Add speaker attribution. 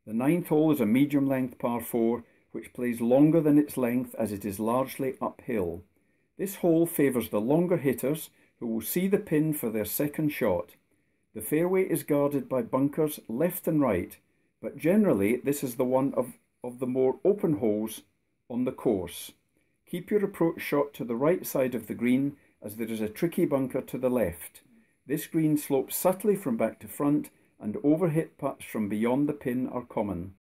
Speaker 1: The ninth hole is a medium length par 4 which plays longer than its length as it is largely uphill. This hole favours the longer hitters who will see the pin for their second shot. The fairway is guarded by bunkers left and right, but generally this is the one of the more open holes on the course. Keep your approach shot to the right side of the green as there is a tricky bunker to the left. This green slopes subtly from back to front and overhit putts from beyond the pin are common.